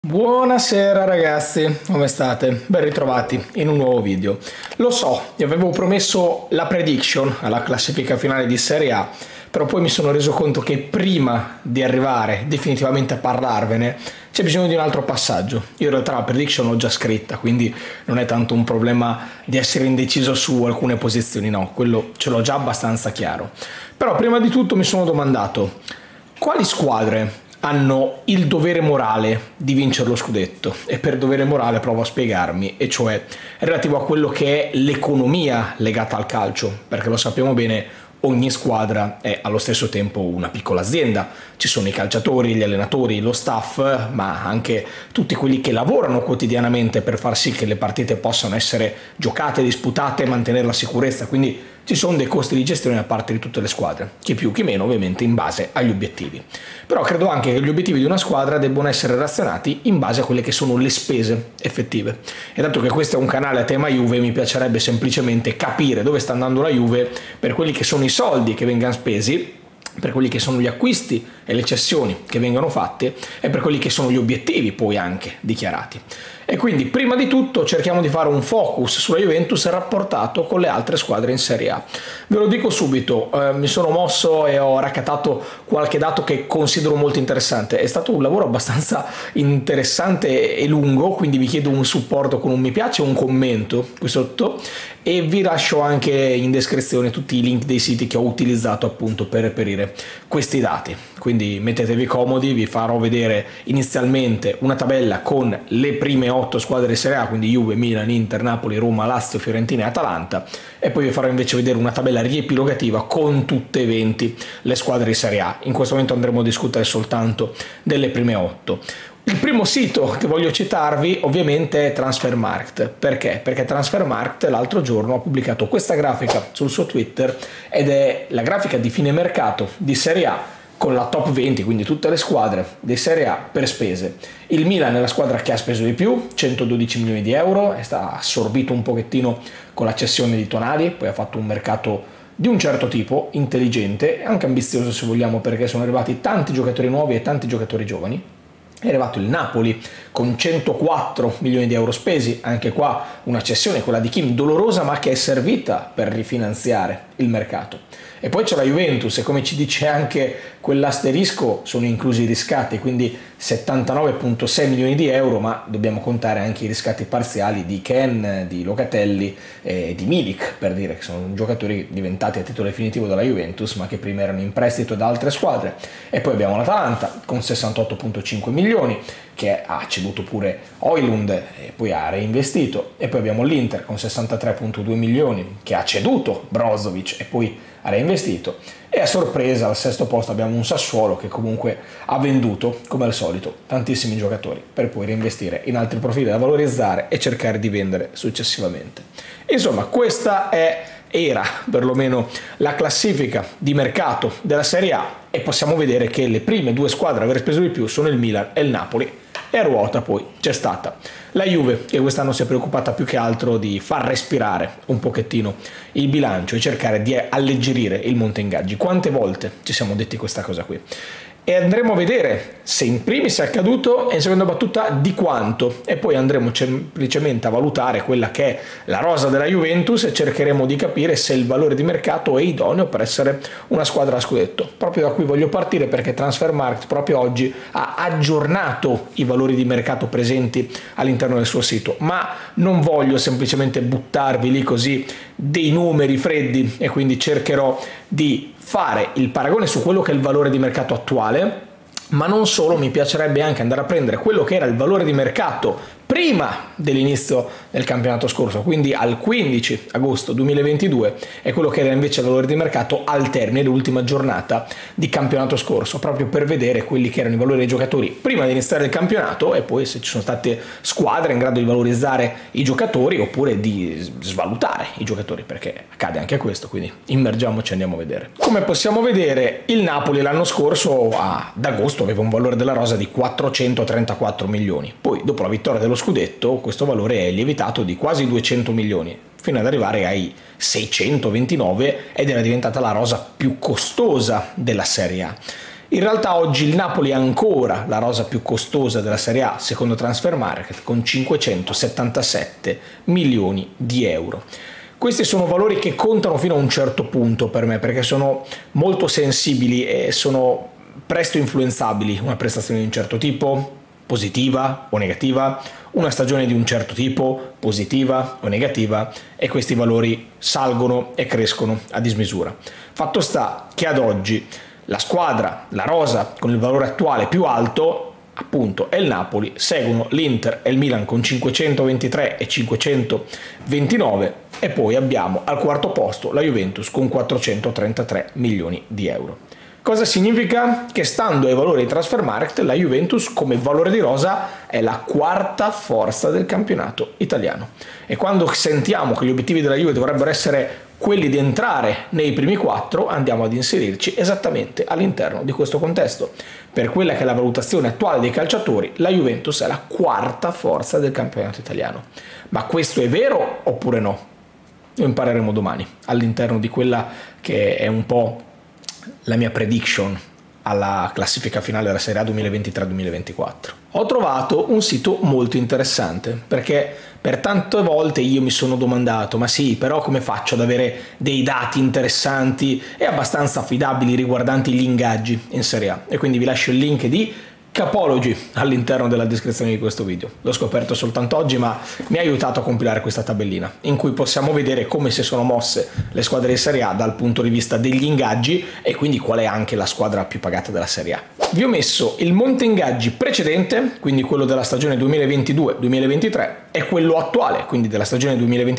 Buonasera ragazzi, come state? Ben ritrovati in un nuovo video. Lo so, vi avevo promesso la prediction alla classifica finale di Serie A, però poi mi sono reso conto che prima di arrivare definitivamente a parlarvene c'è bisogno di un altro passaggio. Io in realtà la prediction l'ho già scritta, quindi non è tanto un problema di essere indeciso su alcune posizioni, no, quello ce l'ho già abbastanza chiaro. Però prima di tutto mi sono domandato quali squadre hanno il dovere morale di vincere lo scudetto, e per dovere morale provo a spiegarmi, e cioè relativo a quello che è l'economia legata al calcio, perché lo sappiamo bene, ogni squadra è allo stesso tempo una piccola azienda. Ci sono i calciatori, gli allenatori, lo staff, ma anche tutti quelli che lavorano quotidianamente per far sì che le partite possano essere giocate, disputate e mantenere la sicurezza, quindi ci sono dei costi di gestione da parte di tutte le squadre, chi più chi meno ovviamente in base agli obiettivi. Però credo anche che gli obiettivi di una squadra debbano essere razionati in base a quelle che sono le spese effettive. E dato che questo è un canale a tema Juve, mi piacerebbe semplicemente capire dove sta andando la Juve per quelli che sono i soldi che vengono spesi, per quelli che sono gli acquisti e le cessioni che vengono fatte e per quelli che sono gli obiettivi poi anche dichiarati. E quindi prima di tutto cerchiamo di fare un focus sulla Juventus rapportato con le altre squadre in Serie A. Ve lo dico subito, mi sono mosso e ho raccattato qualche dato che considero molto interessante. È stato un lavoro abbastanza interessante e lungo, quindi vi chiedo un supporto con un mi piace e un commento qui sotto, e vi lascio anche in descrizione tutti i link dei siti che ho utilizzato appunto per reperire questi dati. Quindi mettetevi comodi, vi farò vedere inizialmente una tabella con le prime 8 squadre di Serie A, quindi Juve, Milan, Inter, Napoli, Roma, Lazio, Fiorentina e Atalanta, e poi vi farò invece vedere una tabella riepilogativa con tutte e 20 le squadre di Serie A. In questo momento andremo a discutere soltanto delle prime 8. Il primo sito che voglio citarvi ovviamente è Transfermarkt. Perché? Perché Transfermarkt l'altro giorno ha pubblicato questa grafica sul suo Twitter, ed è la grafica di fine mercato di Serie A con la top 20, quindi tutte le squadre di Serie A per spese. Il Milan è la squadra che ha speso di più, 112 milioni di euro, è stato assorbito un pochettino con la cessione di Tonali, poi ha fatto un mercato di un certo tipo, intelligente e anche ambizioso se vogliamo, perché sono arrivati tanti giocatori nuovi e tanti giocatori giovani. È arrivato il Napoli con 104 milioni di euro spesi, anche qua una cessione, quella di Kim, dolorosa ma che è servita per rifinanziare il mercato. E poi c'è la Juventus, e come ci dice anche quell'asterisco sono inclusi i riscatti, quindi 79,6 milioni di euro, ma dobbiamo contare anche i riscatti parziali di Ken, di Locatelli e di Milik, per dire che sono giocatori diventati a titolo definitivo dalla Juventus ma che prima erano in prestito da altre squadre. E poi abbiamo l'Atalanta con 68,5 milioni che ha ceduto pure Højlund e poi ha reinvestito, e poi abbiamo l'Inter con 63,2 milioni che ha ceduto Brozovic e poi ha reinvestito, e a sorpresa al sesto posto abbiamo un Sassuolo che comunque ha venduto come al solito tantissimi giocatori per poi reinvestire in altri profili da valorizzare e cercare di vendere successivamente. Insomma, questa era perlomeno la classifica di mercato della Serie A, e possiamo vedere che le prime due squadre a aver speso di più sono il Milan e il Napoli, e a ruota poi c'è stata la Juve, che quest'anno si è preoccupata più che altro di far respirare un pochettino il bilancio e cercare di alleggerire il monte ingaggi. Quante volte ci siamo detti questa cosa qui? E andremo a vedere se in primis è accaduto e in seconda battuta di quanto, e poi andremo semplicemente a valutare quella che è la rosa della Juventus e cercheremo di capire se il valore di mercato è idoneo per essere una squadra a scudetto. Proprio da qui voglio partire, perché Transfermarkt proprio oggi ha aggiornato i valori di mercato presenti all'interno del suo sito, ma non voglio semplicemente buttarvi lì così dei numeri freddi, e quindi cercherò di fare il paragone su quello che è il valore di mercato attuale, ma non solo, mi piacerebbe anche andare a prendere quello che era il valore di mercato prima dell'inizio del campionato scorso, quindi al 15 agosto 2022, e quello che era invece il valore di mercato al termine dell'ultima giornata di campionato scorso, proprio per vedere quelli che erano i valori dei giocatori prima di iniziare il campionato, e poi se ci sono state squadre in grado di valorizzare i giocatori oppure di svalutare i giocatori, perché accade anche questo, quindi immergiamoci e andiamo a vedere. Come possiamo vedere, il Napoli l'anno scorso ad agosto aveva un valore della rosa di 434 milioni, poi dopo la vittoria dello scudetto questo valore è lievitato di quasi 200 milioni fino ad arrivare ai 629, ed era diventata la rosa più costosa della Serie A. In realtà oggi il Napoli è ancora la rosa più costosa della Serie A, secondo Transfermarkt, con 577 milioni di euro. Questi sono valori che contano fino a un certo punto per me, perché sono molto sensibili e sono presto influenzabili. Una prestazione di un certo tipo, positiva o negativa, una stagione di un certo tipo, positiva o negativa, e questi valori salgono e crescono a dismisura. Fatto sta che ad oggi la squadra, la rosa con il valore attuale più alto, appunto, è il Napoli, seguono l'Inter e il Milan con 523 e 529 e poi abbiamo al quarto posto la Juventus con 433 milioni di euro. Cosa significa? Che stando ai valori di Transfermarkt la Juventus come valore di rosa è la quarta forza del campionato italiano, e quando sentiamo che gli obiettivi della Juve dovrebbero essere quelli di entrare nei primi quattro, andiamo ad inserirci esattamente all'interno di questo contesto. Per quella che è la valutazione attuale dei calciatori, la Juventus è la quarta forza del campionato italiano. Ma questo è vero oppure no? Lo impareremo domani, all'interno di quella che è un po' la mia prediction alla classifica finale della Serie A 2023-2024. Ho trovato un sito molto interessante, perché per tante volte io mi sono domandato: ma sì, però come faccio ad avere dei dati interessanti e abbastanza affidabili riguardanti gli ingaggi in Serie A? E quindi vi lascio il link di Capology all'interno della descrizione di questo video. L'ho scoperto soltanto oggi, ma mi ha aiutato a compilare questa tabellina in cui possiamo vedere come si sono mosse le squadre di Serie A dal punto di vista degli ingaggi e quindi qual è anche la squadra più pagata della Serie A. Vi ho messo il monte ingaggi precedente, quindi quello della stagione 2022-2023, e quello attuale, quindi della stagione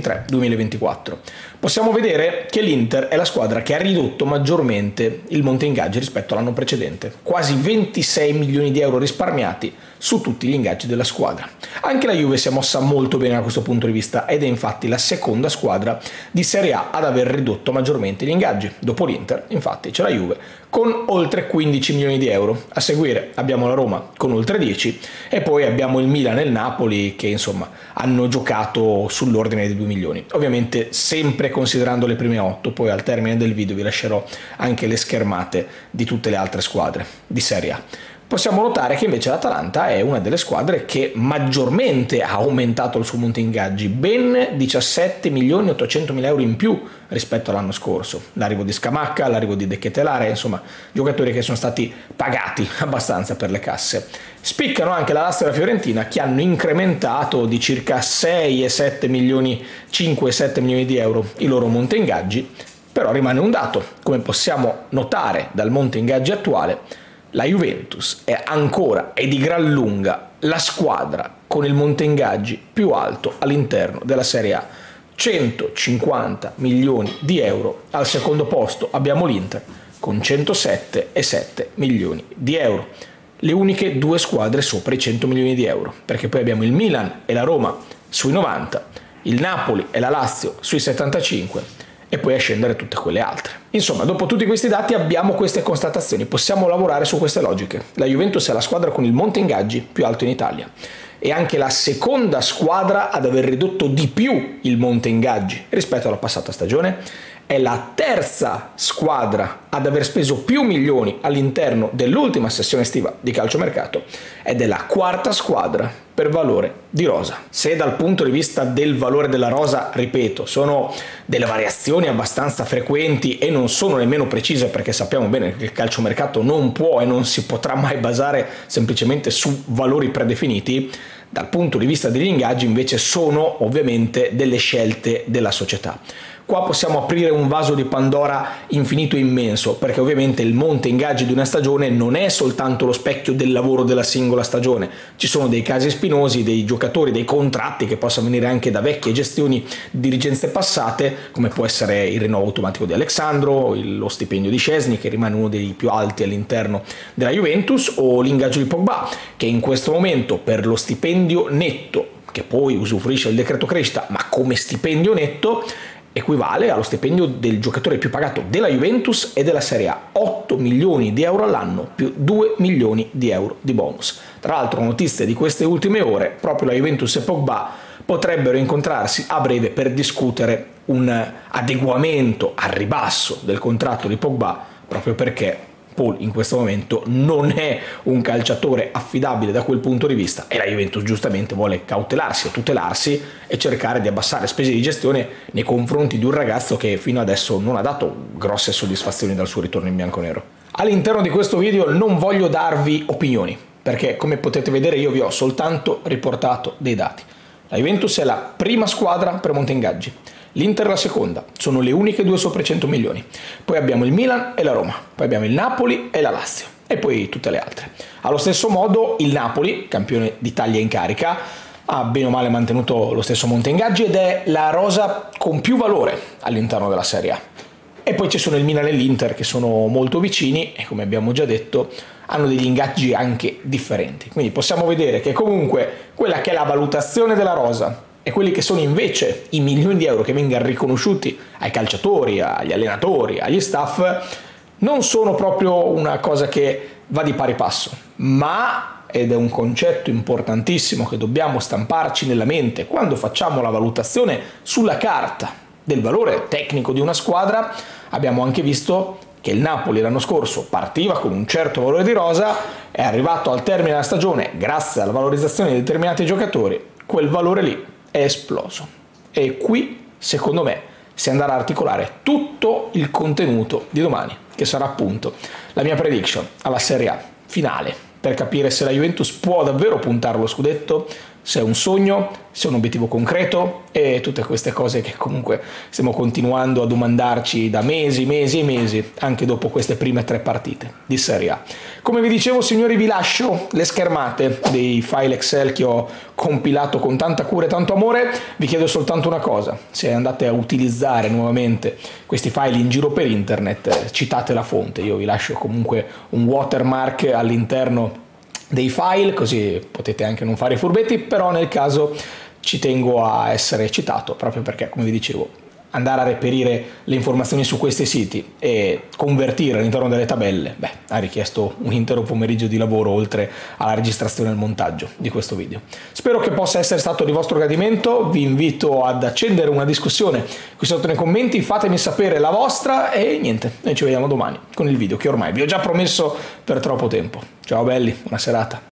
2023-2024. Possiamo vedere che l'Inter è la squadra che ha ridotto maggiormente il monte ingaggi rispetto all'anno precedente, quasi 26 milioni di euro risparmiati su tutti gli ingaggi della squadra. Anche la Juve si è mossa molto bene da questo punto di vista ed è infatti la seconda squadra di Serie A ad aver ridotto maggiormente gli ingaggi. Dopo l'Inter, infatti, c'è la Juve con oltre 15 milioni di euro. A seguire abbiamo la Roma con oltre 10 e poi abbiamo il Milan e il Napoli che insomma hanno giocato sull'ordine dei 2 milioni. Ovviamente sempre considerando le prime 8, poi al termine del video vi lascerò anche le schermate di tutte le altre squadre di Serie A. Possiamo notare che invece l'Atalanta è una delle squadre che maggiormente ha aumentato il suo monte ingaggi, ben 17 milioni 800 mila euro in più rispetto all'anno scorso. L'arrivo di Scamacca, l'arrivo di De Ketelaere, insomma giocatori che sono stati pagati abbastanza per le casse. Spiccano anche la Lazio e la Fiorentina, che hanno incrementato di circa 6 e 7 milioni, 5 e 7 milioni di euro i loro monte ingaggi, però rimane un dato, come possiamo notare dal monte ingaggi attuale. La Juventus è ancora e di gran lunga la squadra con il monte ingaggi più alto all'interno della Serie A, 150 milioni di euro. Al secondo posto abbiamo l'Inter con 107,7 milioni di euro. Le uniche due squadre sopra i 100 milioni di euro, perché poi abbiamo il Milan e la Roma sui 90, il Napoli e la Lazio sui 75 e poi a scendere tutte quelle altre. Insomma, dopo tutti questi dati abbiamo queste constatazioni, possiamo lavorare su queste logiche. La Juventus è la squadra con il monte ingaggi più alto in Italia e anche la seconda squadra ad aver ridotto di più il monte ingaggi rispetto alla passata stagione. È la terza squadra ad aver speso più milioni all'interno dell'ultima sessione estiva di calciomercato ed è la quarta squadra per valore di rosa. Se dal punto di vista del valore della rosa, ripeto, sono delle variazioni abbastanza frequenti e non sono nemmeno precise, perché sappiamo bene che il calciomercato non può e non si potrà mai basare semplicemente su valori predefiniti, dal punto di vista degli ingaggi invece sono ovviamente delle scelte della società. Qua possiamo aprire un vaso di Pandora infinito e immenso, perché ovviamente il monte ingaggi di una stagione non è soltanto lo specchio del lavoro della singola stagione. Ci sono dei casi spinosi, dei giocatori, dei contratti che possono venire anche da vecchie gestioni di dirigenze passate, come può essere il rinnovo automatico di Alexandro, lo stipendio di Szczęsny, che rimane uno dei più alti all'interno della Juventus, o l'ingaggio di Pogba, che in questo momento per lo stipendio netto, che poi usufruisce del decreto crescita, ma come stipendio netto, equivale allo stipendio del giocatore più pagato della Juventus e della Serie A, 8 milioni di euro all'anno più 2 milioni di euro di bonus. Tra l'altro, notizie di queste ultime ore, proprio la Juventus e Pogba potrebbero incontrarsi a breve per discutere un adeguamento al ribasso del contratto di Pogba, proprio perché Paul in questo momento non è un calciatore affidabile da quel punto di vista e la Juventus giustamente vuole cautelarsi e tutelarsi e cercare di abbassare spese di gestione nei confronti di un ragazzo che fino adesso non ha dato grosse soddisfazioni dal suo ritorno in bianconero. All'interno di questo video non voglio darvi opinioni, perché come potete vedere io vi ho soltanto riportato dei dati. La Juventus è la prima squadra per monte ingaggi, l'Inter la seconda, sono le uniche due sopra i 100 milioni, poi abbiamo il Milan e la Roma, poi abbiamo il Napoli e la Lazio e poi tutte le altre. Allo stesso modo il Napoli, campione d'Italia in carica, ha bene o male mantenuto lo stesso monte ingaggi ed è la rosa con più valore all'interno della Serie A. E poi ci sono il Milan e l'Inter che sono molto vicini e come abbiamo già detto hanno degli ingaggi anche differenti. Quindi possiamo vedere che comunque quella che è la valutazione della rosa e quelli che sono invece i milioni di euro che vengono riconosciuti ai calciatori, agli allenatori, agli staff, non sono proprio una cosa che va di pari passo, ma, ed è un concetto importantissimo che dobbiamo stamparci nella mente quando facciamo la valutazione sulla carta del valore tecnico di una squadra, abbiamo anche visto che il Napoli l'anno scorso partiva con un certo valore di rosa, è arrivato al termine della stagione grazie alla valorizzazione di determinati giocatori, quel valore lì è esploso. E qui, secondo me, si andrà a articolare tutto il contenuto di domani, che sarà appunto la mia prediction alla Serie A finale, per capire se la Juventus può davvero puntare allo scudetto, se è un sogno, se è un obiettivo concreto e tutte queste cose che comunque stiamo continuando a domandarci da mesi e mesi, anche dopo queste prime 3 partite di Serie A. Come vi dicevo, signori, vi lascio le schermate dei file Excel che ho compilato con tanta cura e tanto amore. Vi chiedo soltanto una cosa: se andate a utilizzare nuovamente questi file in giro per internet, citate la fonte. Io vi lascio comunque un watermark all'interno dei file, così potete anche non fare i furbetti, però nel caso ci tengo a essere citato, proprio perché, come vi dicevo, andare a reperire le informazioni su questi siti e convertire all'interno delle tabelle, ha richiesto un intero pomeriggio di lavoro oltre alla registrazione e al montaggio di questo video. Spero che possa essere stato di vostro gradimento, vi invito ad accendere una discussione qui sotto nei commenti, fatemi sapere la vostra e niente, noi ci vediamo domani con il video che ormai vi ho già promesso per troppo tempo. Ciao belli, buona serata.